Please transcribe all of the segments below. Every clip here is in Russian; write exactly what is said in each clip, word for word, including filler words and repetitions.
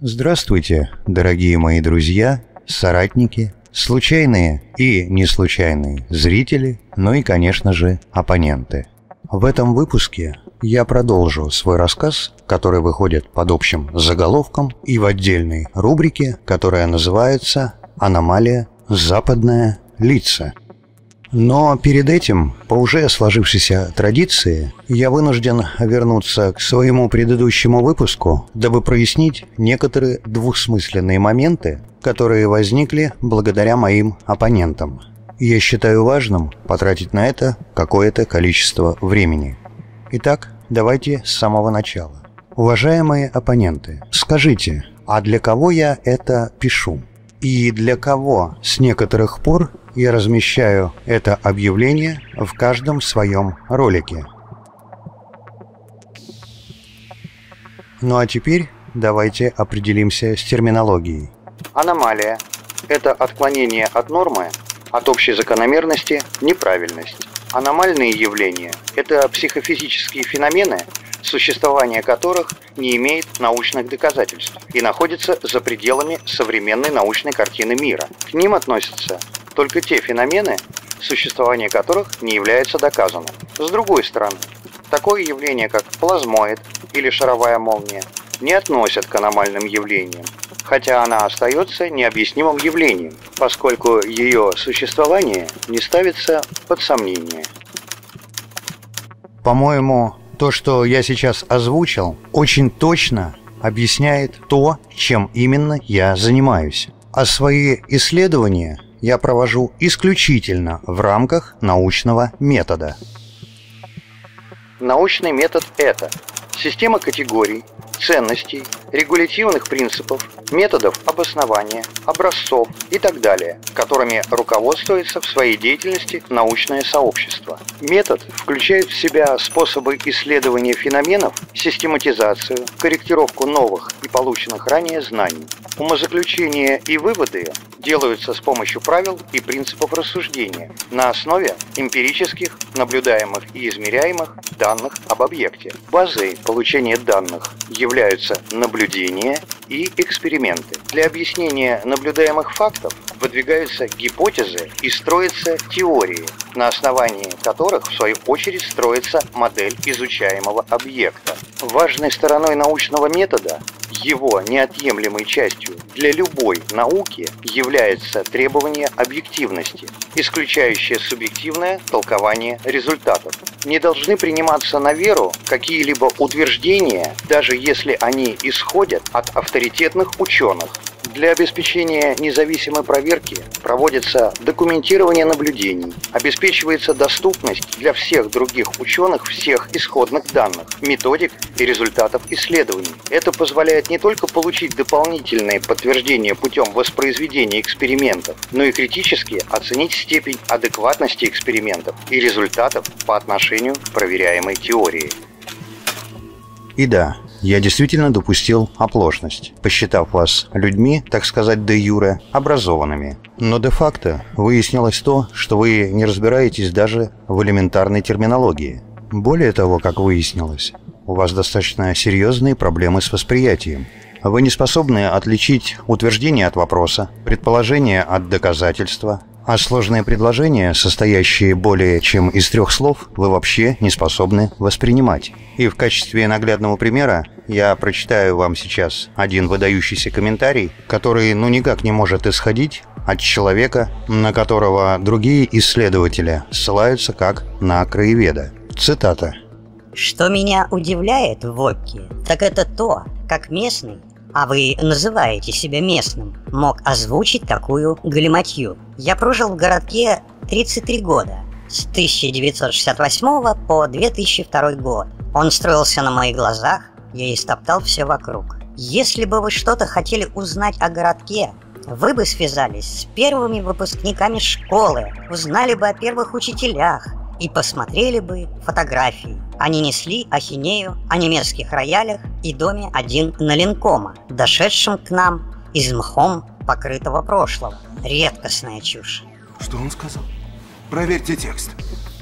Здравствуйте, дорогие мои друзья, соратники, случайные и неслучайные зрители, ну и, конечно же, оппоненты. В этом выпуске я продолжу свой рассказ, который выходит под общим заголовком и в отдельной рубрике, которая называется «Аномалия. Западная лица». Но перед этим, по уже сложившейся традиции, я вынужден вернуться к своему предыдущему выпуску, дабы прояснить некоторые двусмысленные моменты, которые возникли благодаря моим оппонентам. Я считаю важным потратить на это какое-то количество времени. Итак, давайте с самого начала. Уважаемые оппоненты, скажите, а для кого я это пишу? И для кого с некоторых пор я размещаю это объявление в каждом своем ролике? Ну а теперь давайте определимся с терминологией. Аномалия – это отклонение от нормы, от общей закономерности, неправильность. Аномальные явления – это психофизические феномены, существование которых не имеет научных доказательств и находится за пределами современной научной картины мира. К ним относятся только те феномены, существование которых не является доказанным. С другой стороны, такое явление, как плазмоид или шаровая молния, не относят к аномальным явлениям, хотя она остается необъяснимым явлением, поскольку ее существование не ставится под сомнение. По-моему, то, что я сейчас озвучил, очень точно объясняет то, чем именно я занимаюсь. А свои исследования я провожу исключительно в рамках научного метода. Научный метод – это система категорий, ценностей, регулятивных принципов, методов обоснования, образцов и так далее, которыми руководствуется в своей деятельности научное сообщество. Метод включает в себя способы исследования феноменов, систематизацию, корректировку новых и полученных ранее знаний. Умозаключения и выводы делаются с помощью правил и принципов рассуждения на основе эмпирических, наблюдаемых и измеряемых данных об объекте. Базой получения данных являются наблюдения и эксперименты. Для объяснения наблюдаемых фактов выдвигаются гипотезы и строятся теории, на основании которых, в свою очередь, строится модель изучаемого объекта. Важной стороной научного метода, его неотъемлемой частью для любой науки, является требование объективности, исключающее субъективное толкование результатов. Не должны приниматься на веру какие-либо утверждения, даже если они исходят от авторитетных ученых. Для обеспечения независимой проверки проводится документирование наблюдений, обеспечивается доступность для всех других ученых всех исходных данных, методик и результатов исследований. Это позволяет не только получить дополнительные подтверждения путем воспроизведения экспериментов, но и критически оценить степень адекватности экспериментов и результатов по отношению к проверяемой теории. И да, я действительно допустил оплошность, посчитав вас людьми, так сказать, де юре, образованными. Но де-факто выяснилось то, что вы не разбираетесь даже в элементарной терминологии. Более того, как выяснилось, у вас достаточно серьезные проблемы с восприятием. Вы не способны отличить утверждение от вопроса, предположение от доказательства, а сложные предложения, состоящие более чем из трех слов, вы вообще не способны воспринимать. И в качестве наглядного примера я прочитаю вам сейчас один выдающийся комментарий, который ну никак не может исходить от человека, на которого другие исследователи ссылаются как на краеведа. Цитата. «Что меня удивляет в Вокке, так это то, как местный, а вы называете себя местным, мог озвучить такую галиматью. Я прожил в городке тридцать три года, с тысяча девятьсот шестьдесят восьмого по две тысячи второй год. Он строился на моих глазах, я истоптал все вокруг. Если бы вы что-то хотели узнать о городке, вы бы связались с первыми выпускниками школы, узнали бы о первых учителях и посмотрели бы фотографии. Они несли ахинею о немецких роялях и доме один налинкома, дошедшем к нам из мхом покрытого прошлого. Редкостная чушь». Что он сказал? Проверьте текст.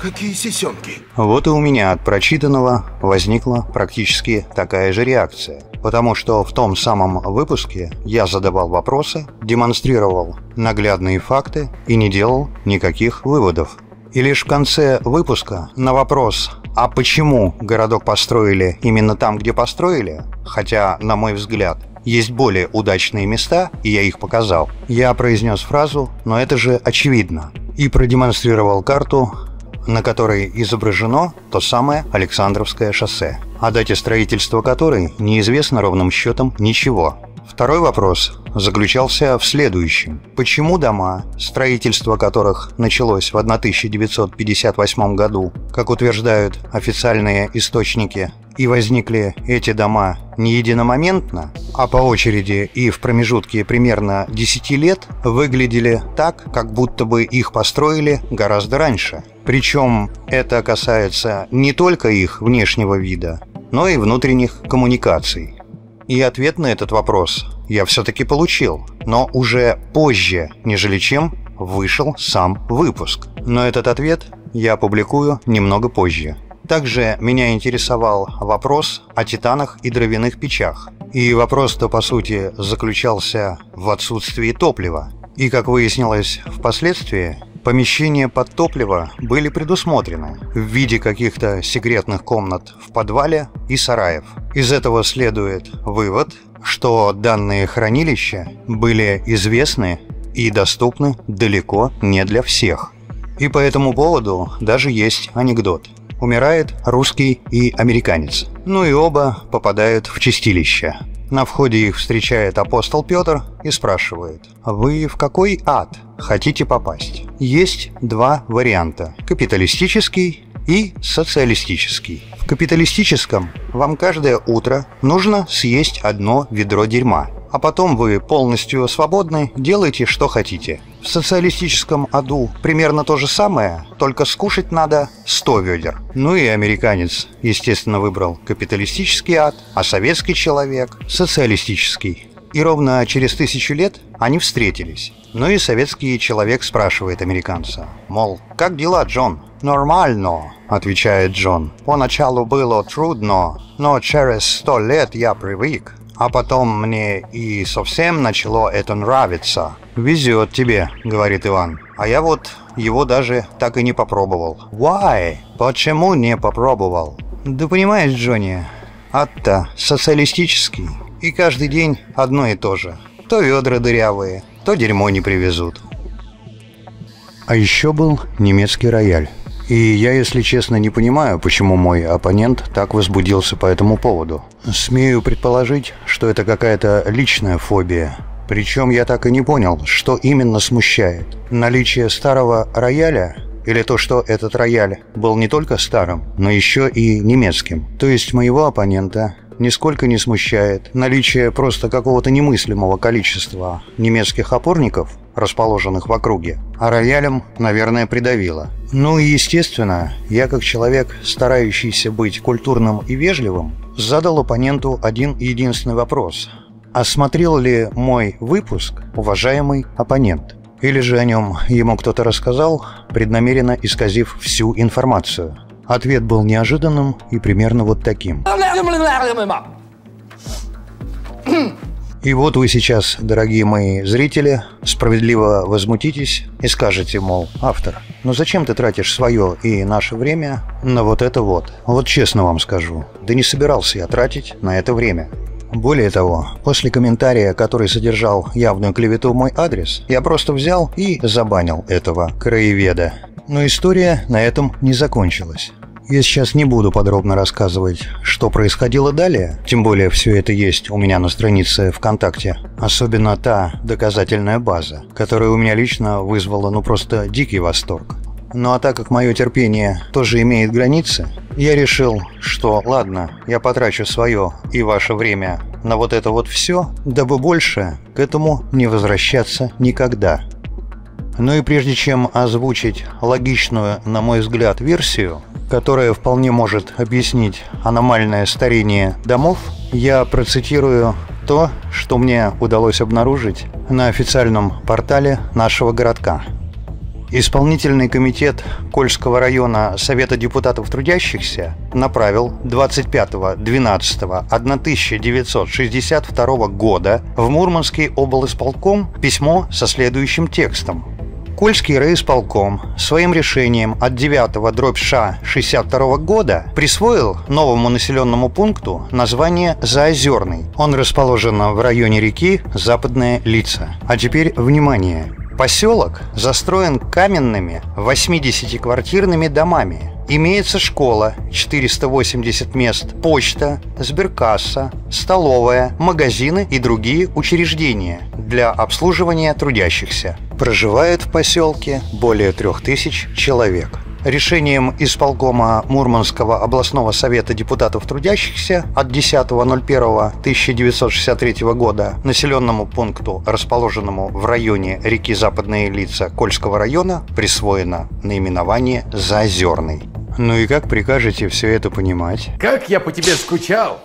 Какие сисенки? Вот и у меня от прочитанного возникла практически такая же реакция. Потому что в том самом выпуске я задавал вопросы, демонстрировал наглядные факты и не делал никаких выводов. И лишь в конце выпуска на вопрос, а почему городок построили именно там, где построили, хотя, на мой взгляд, есть более удачные места, и я их показал, я произнес фразу «но это же очевидно» и продемонстрировал карту, на которой изображено то самое Александровское шоссе, о дате строительства которой неизвестно ровным счетом ничего. Второй вопрос заключался в следующем. Почему дома, строительство которых началось в тысяча девятьсот пятьдесят восьмом году, как утверждают официальные источники, и возникли эти дома не единомоментно, а по очереди и в промежутке примерно десяти лет, выглядели так, как будто бы их построили гораздо раньше. Причем это касается не только их внешнего вида, но и внутренних коммуникаций. И ответ на этот вопрос я все-таки получил, но уже позже, нежели чем вышел сам выпуск. Но этот ответ я опубликую немного позже. Также меня интересовал вопрос о титанах и дровяных печах. И вопрос-то, по сути, заключался в отсутствии топлива. И, как выяснилось впоследствии, помещения под топливо были предусмотрены в виде каких-то секретных комнат в подвале и сараев. Из этого следует вывод, что данные хранилища были известны и доступны далеко не для всех. И по этому поводу даже есть анекдот. Умирает русский и американец. Ну и оба попадают в чистилище. На входе их встречает апостол Петр и спрашивает: «Вы в какой ад хотите попасть?» Есть два варианта – капиталистический и социалистический. В капиталистическом вам каждое утро нужно съесть одно ведро дерьма, а потом вы полностью свободны, делайте что хотите. В социалистическом аду примерно то же самое, только скушать надо сто ведер. Ну и американец, естественно, выбрал капиталистический ад, а советский человек – социалистический. И ровно через тысячу лет они встретились. Ну и советский человек спрашивает американца, мол, как дела, Джон? «Нормально», — отвечает Джон. «Поначалу было трудно, но через сто лет я привык. А потом мне и совсем начало это нравиться». «Везет тебе», — говорит Иван. «А я вот его даже так и не попробовал». «Why? Почему не попробовал?» «Да понимаешь, Джонни, ад-то социалистический. И каждый день одно и то же. То ведра дырявые, то дерьмо не привезут». А еще был немецкий рояль. И я, если честно, не понимаю, почему мой оппонент так возбудился по этому поводу. Смею предположить, что это какая-то личная фобия. Причем я так и не понял, что именно смущает. Наличие старого рояля или то, что этот рояль был не только старым, но еще и немецким. То есть моего оппонента нисколько не смущает наличие просто какого-то немыслимого количества немецких опорников, расположенных в округе, а роялем, наверное, придавило. Ну и, естественно, я, как человек, старающийся быть культурным и вежливым, задал оппоненту один единственный вопрос. А смотрел ли мой выпуск уважаемый оппонент? Или же о нем ему кто-то рассказал, преднамеренно исказив всю информацию? Ответ был неожиданным и примерно вот таким. И вот вы сейчас, дорогие мои зрители, справедливо возмутитесь и скажете, мол, автор, ну зачем ты тратишь свое и наше время на вот это вот? Вот честно вам скажу, да не собирался я тратить на это время. Более того, после комментария, который содержал явную клевету в мой адрес, я просто взял и забанил этого краеведа. Но история на этом не закончилась. Я сейчас не буду подробно рассказывать, что происходило далее, тем более все это есть у меня на странице ВКонтакте, особенно та доказательная база, которая у меня лично вызвала ну просто дикий восторг. Ну а так как мое терпение тоже имеет границы, я решил, что ладно, я потрачу свое и ваше время на вот это вот все, дабы больше к этому не возвращаться никогда. Ну и прежде чем озвучить логичную, на мой взгляд, версию, которая вполне может объяснить аномальное старение домов, я процитирую то, что мне удалось обнаружить на официальном портале нашего городка. Исполнительный комитет Кольского района Совета депутатов трудящихся направил двадцать пятого двенадцатого тысяча девятьсот шестьдесят второго года в Мурманский облисполком письмо со следующим текстом. Кольский райисполком своим решением от девятого дробь Ш шестьдесят второго года присвоил новому населенному пункту название Заозерный. Он расположен в районе реки Западная Лица. А теперь внимание! Поселок застроен каменными восьмидесятиквартирными домами. Имеется школа, четыреста восемьдесят мест, почта, сберкасса, столовая, магазины и другие учреждения для обслуживания трудящихся. Проживает в поселке более трех тысяч человек. Решением исполкома Мурманского областного совета депутатов трудящихся от десятого ноль первого тысяча девятьсот шестьдесят третьего года населенному пункту, расположенному в районе реки Западная Лица Кольского района, присвоено наименование Заозерный. Ну и как прикажете все это понимать? Как я по тебе скучал!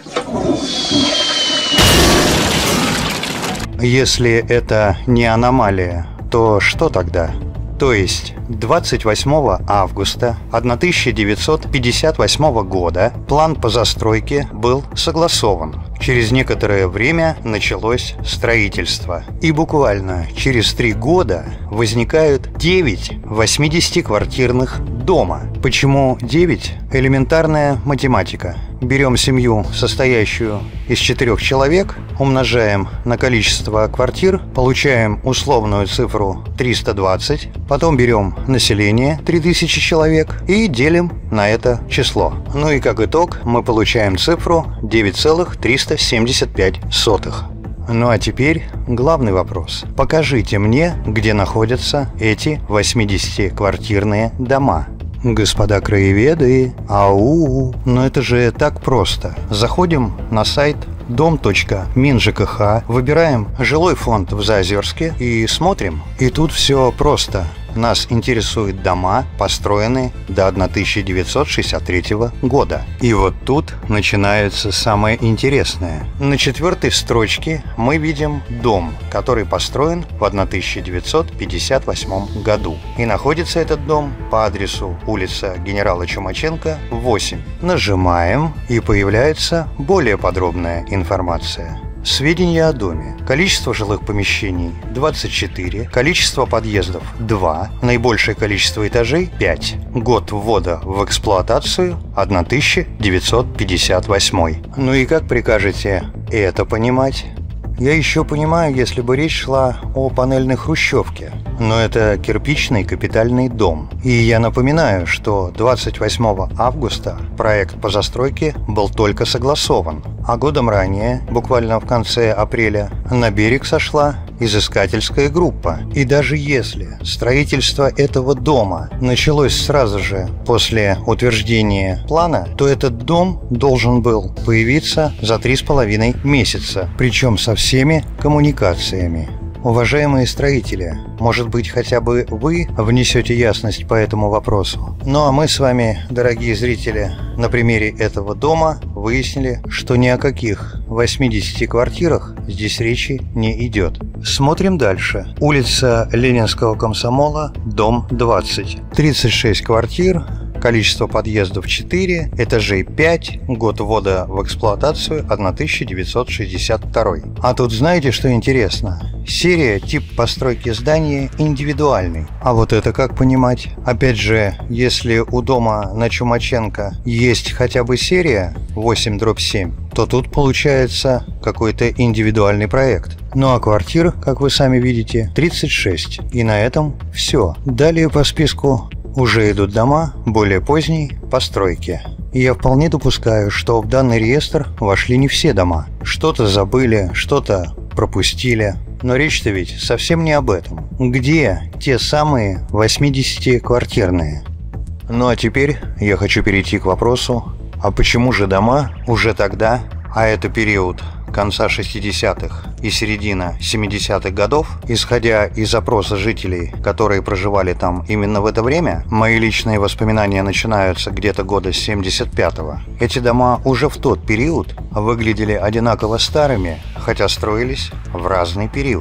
Если это не аномалия, то что тогда? То есть двадцать восьмого августа тысяча девятьсот пятьдесят восьмого года план по застройке был согласован. Через некоторое время началось строительство. И буквально через три года возникают девять восьмидесятиквартирных дома. Почему девять? Элементарная математика. Берем семью, состоящую из четырех человек, умножаем на количество квартир, получаем условную цифру триста двадцать, потом берем население три тысячи человек и делим на это число. Ну и как итог мы получаем цифру девять целых триста семьдесят пять сотых. Ну а теперь главный вопрос. Покажите мне, где находятся эти восьмидесятиквартирные дома. Господа краеведы, ау, но это же так просто. Заходим на сайт дом точка мин жэ ка ха, выбираем жилой фонд в Заозерске и смотрим. И тут все просто. Нас интересуют дома, построенные до тысяча девятьсот шестьдесят третьего года. И вот тут начинается самое интересное. На четвертой строчке мы видим дом, который построен в тысяча девятьсот пятьдесят восьмом году. И находится этот дом по адресу улица Генерала Чумаченко, восемь. Нажимаем, и появляется более подробная информация. Сведения о доме. Количество жилых помещений – двадцать четыре, количество подъездов – два, наибольшее количество этажей – пять. Год ввода в эксплуатацию – тысяча девятьсот пятьдесят восьмой. Ну и как прикажете это понимать? Я еще понимаю, если бы речь шла о панельной хрущевке, но это кирпичный капитальный дом. И я напоминаю, что двадцать восьмого августа проект по застройке был только согласован, а годом ранее, буквально в конце апреля, на берег сошла изыскательская группа. И даже если строительство этого дома началось сразу же после утверждения плана, то этот дом должен был появиться за три с половиной месяца, причем со всеми коммуникациями. Уважаемые строители, может быть, хотя бы вы внесете ясность по этому вопросу. Ну а мы с вами, дорогие зрители, на примере этого дома выяснили, что ни о каких восьмидесяти квартирах здесь речи не идет. Смотрим дальше. Улица Ленинского комсомола, дом двадцать. тридцать шесть квартир. Количество подъездов четыре, этажей пять, год ввода в эксплуатацию тысяча девятьсот шестьдесят второй. А тут знаете, что интересно? Серия, тип постройки здания индивидуальный. А вот это как понимать? Опять же, если у дома на Чумаченко есть хотя бы серия восемь дробь семь, то тут получается какой-то индивидуальный проект. Ну а квартир, как вы сами видите, тридцать шесть. И на этом все. Далее по списку уже идут дома более поздней постройки. И я вполне допускаю, что в данный реестр вошли не все дома. Что-то забыли, что-то пропустили. Но речь-то ведь совсем не об этом. Где те самые восьмидесятиквартирные? Ну а теперь я хочу перейти к вопросу, а почему же дома уже тогда, а это период конца шестидесятых и середина семидесятых годов, исходя из опроса жителей, которые проживали там именно в это время, мои личные воспоминания начинаются где-то года с семьдесят пятого. Эти дома уже в тот период выглядели одинаково старыми, хотя строились в разный период.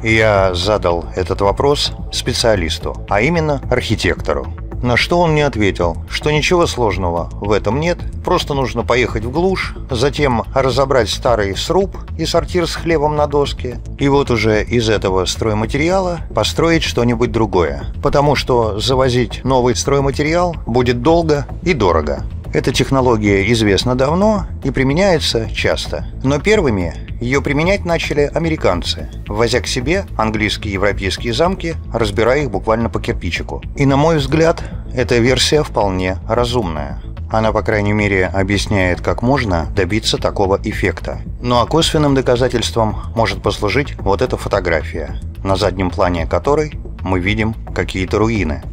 Я задал этот вопрос специалисту, а именно архитектору. На что он мне ответил, что ничего сложного в этом нет, просто нужно поехать в глушь, затем разобрать старый сруб и сортир с хлебом на доске, и вот уже из этого стройматериала построить что-нибудь другое, потому что завозить новый стройматериал будет долго и дорого. Эта технология известна давно и применяется часто. Но первыми ее применять начали американцы, ввозя к себе английские и европейские замки, разбирая их буквально по кирпичику. И, на мой взгляд, эта версия вполне разумная. Она, по крайней мере, объясняет, как можно добиться такого эффекта. Ну а косвенным доказательством может послужить вот эта фотография, на заднем плане которой мы видим какие-то руины.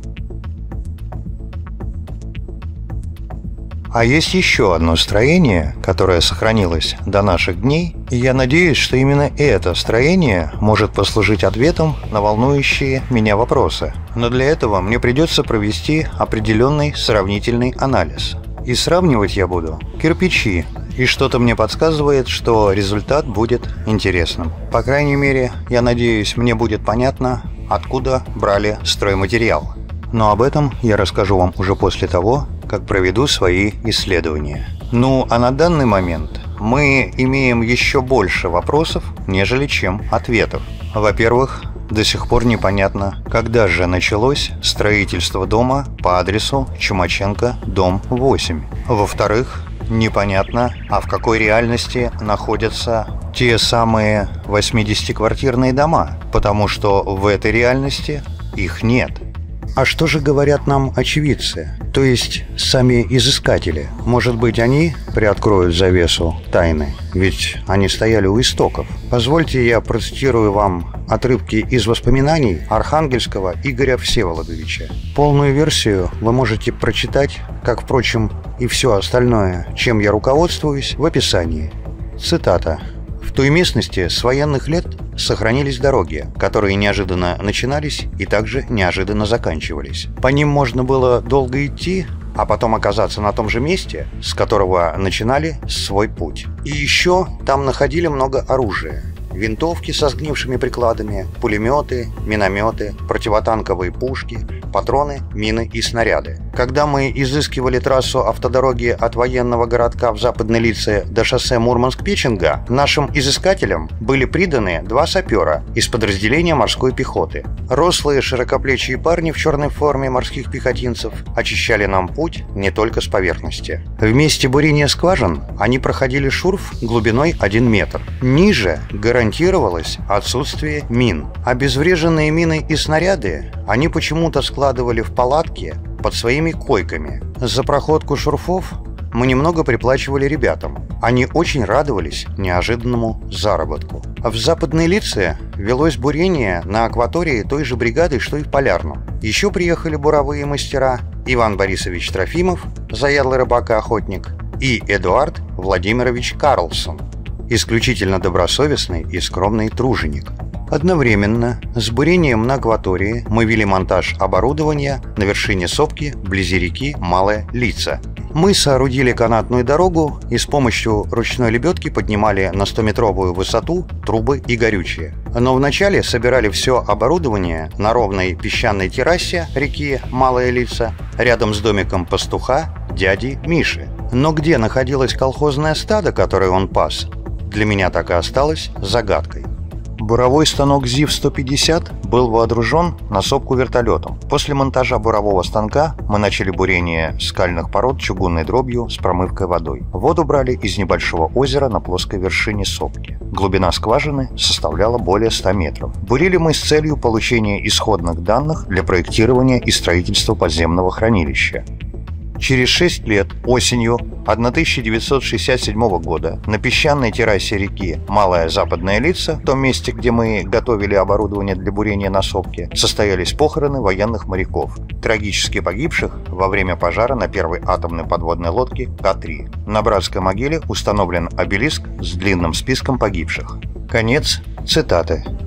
А есть еще одно строение, которое сохранилось до наших дней, и я надеюсь, что именно это строение может послужить ответом на волнующие меня вопросы. Но для этого мне придется провести определенный сравнительный анализ. И сравнивать я буду кирпичи, и что-то мне подсказывает, что результат будет интересным. По крайней мере, я надеюсь, мне будет понятно, откуда брали стройматериал. Но об этом я расскажу вам уже после того, как проведу свои исследования. Ну, а на данный момент мы имеем еще больше вопросов, нежели чем ответов. Во-первых, до сих пор непонятно, когда же началось строительство дома по адресу Чумаченко, дом восемь. Во-вторых, непонятно, а в какой реальности находятся те самые восьмидесятиквартирные дома, потому что в этой реальности их нет. А что же говорят нам очевидцы, то есть сами изыскатели? Может быть, они приоткроют завесу тайны, ведь они стояли у истоков. Позвольте, я процитирую вам отрывки из воспоминаний архангельского Игоря Всеволодовича. Полную версию вы можете прочитать, как, впрочем, и все остальное, чем я руководствуюсь, в описании. Цитата. «В той местности с военных лет сохранились дороги, которые неожиданно начинались и также неожиданно заканчивались. По ним можно было долго идти, а потом оказаться на том же месте, с которого начинали свой путь. И еще там находили много оружия. Винтовки со сгнившими прикладами, пулеметы, минометы, противотанковые пушки, патроны, мины и снаряды. Когда мы изыскивали трассу автодороги от военного городка в Западной Лице до шоссе Мурманск-Печенга, нашим изыскателям были приданы два сапера из подразделения морской пехоты. Рослые широкоплечие парни в черной форме морских пехотинцев очищали нам путь не только с поверхности. В месте бурения скважин они проходили шурф глубиной один метр. Ниже гарантировалось отсутствие мин. Обезвреженные мины и снаряды они почему-то складывали в палатки под своими койками. За проходку шурфов мы немного приплачивали ребятам. Они очень радовались неожиданному заработку. В Западной Лице велось бурение на акватории той же бригады, что и в Полярном. Еще приехали буровые мастера Иван Борисович Трофимов, заядлый рыбак и охотник, и Эдуард Владимирович Карлсон, исключительно добросовестный и скромный труженик. Одновременно с бурением на акватории мы вели монтаж оборудования на вершине сопки вблизи реки Малая Лица. Мы соорудили канатную дорогу и с помощью ручной лебедки поднимали на стометровую высоту трубы и горючее. Но вначале собирали все оборудование на ровной песчаной террасе реки Малая Лица рядом с домиком пастуха дяди Миши. Но где находилось колхозное стадо, которое он пас, для меня так и осталось загадкой. Буровой станок ЗИВ сто пятьдесят был вооружен на сопку вертолетом. После монтажа бурового станка мы начали бурение скальных пород чугунной дробью с промывкой водой. Воду брали из небольшого озера на плоской вершине сопки. Глубина скважины составляла более ста метров. Бурили мы с целью получения исходных данных для проектирования и строительства подземного хранилища. Через шесть лет, осенью тысяча девятьсот шестьдесят седьмого года, на песчаной террасе реки Малая Западная Лица, в том месте, где мы готовили оборудование для бурения на сопке, состоялись похороны военных моряков, трагически погибших во время пожара на первой атомной подводной лодке К три. На братской могиле установлен обелиск с длинным списком погибших. Конец цитаты.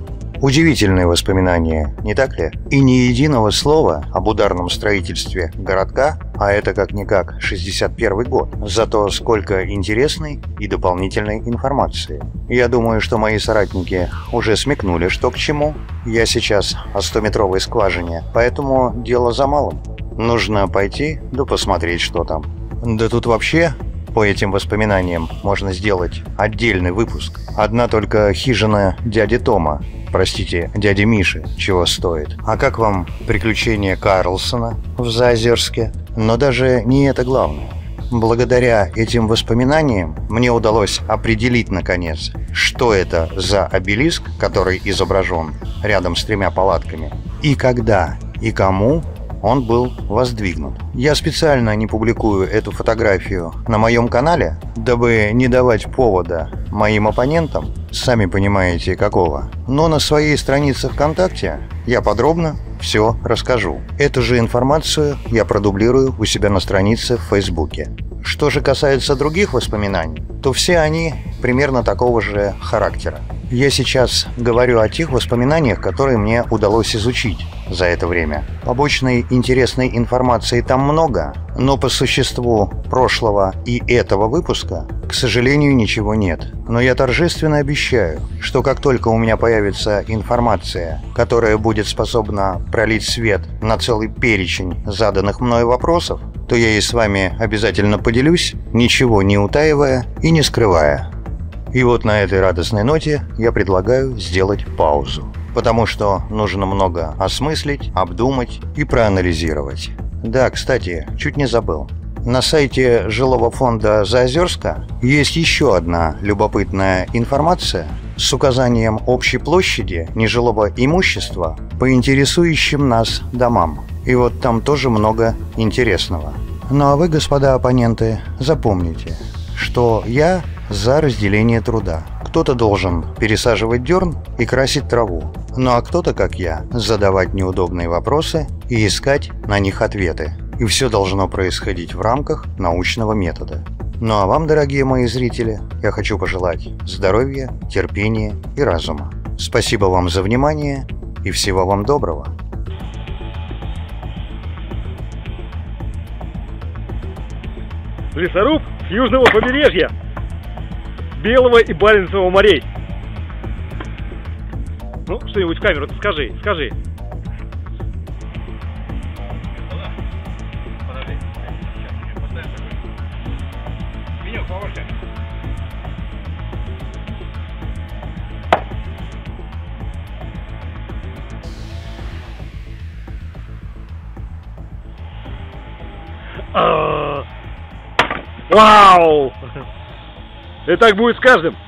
Удивительные воспоминания, не так ли? И ни единого слова об ударном строительстве городка, а это как-никак шестьдесят первый год. Зато сколько интересной и дополнительной информации. Я думаю, что мои соратники уже смекнули, что к чему. Я сейчас о стометровой скважине, поэтому дело за малым. Нужно пойти да посмотреть, что там. Да тут вообще по этим воспоминаниям можно сделать отдельный выпуск. Одна только хижина дяди Тома, простите, дяди Миши, чего стоит. А как вам приключения Карлсона в Заозерске? Но даже не это главное. Благодаря этим воспоминаниям мне удалось определить, наконец, что это за обелиск, который изображен рядом с тремя палатками, и когда, и кому он был воздвигнут. Я специально не публикую эту фотографию на моем канале, дабы не давать повода моим оппонентам, сами понимаете какого. Но на своей странице ВКонтакте я подробно все расскажу. Эту же информацию я продублирую у себя на странице в Фейсбуке. Что же касается других воспоминаний, то все они примерно такого же характера. Я сейчас говорю о тех воспоминаниях, которые мне удалось изучить за это время. Побочной интересной информации там много, но по существу прошлого и этого выпуска, к сожалению, ничего нет. Но я торжественно обещаю, что как только у меня появится информация, которая будет способна пролить свет на целый перечень заданных мною вопросов, то я и с вами обязательно поделюсь, ничего не утаивая и не скрывая. И вот на этой радостной ноте я предлагаю сделать паузу, потому что нужно много осмыслить, обдумать и проанализировать. Да, кстати, чуть не забыл. На сайте жилого фонда Заозерска есть еще одна любопытная информация с указанием общей площади нежилого имущества по интересующим нас домам. И вот там тоже много интересного. Ну а вы, господа оппоненты, запомните, что я за разделение труда. Кто-то должен пересаживать дерн и красить траву, ну а кто-то, как я, задавать неудобные вопросы и искать на них ответы. И все должно происходить в рамках научного метода. Ну а вам, дорогие мои зрители, я хочу пожелать здоровья, терпения и разума. Спасибо вам за внимание и всего вам доброго. Лесоруб с южного побережья Белого и Баренцевого морей. Ну, что-нибудь в камеру-то скажи, скажи. Меню, повыше. Вау! И так будет с каждым.